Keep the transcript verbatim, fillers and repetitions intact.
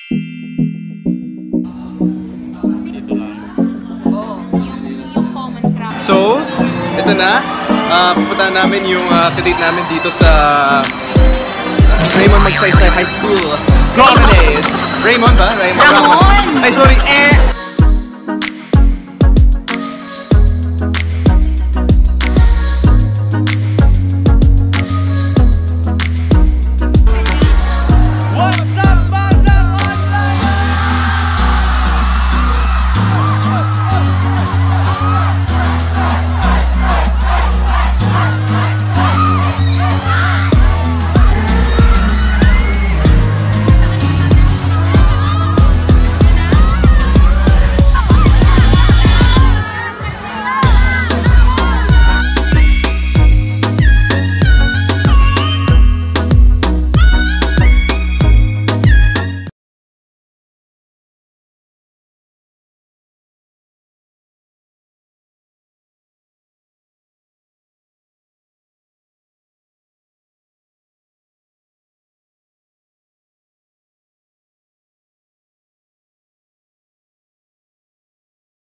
So, ito na. Uh, pupunta namin yung uh, kadate namin dito sa uh, Raymond Magsaysay High School. Promenade. Raymond ba? Raymond. Ramon! Ay, sorry. And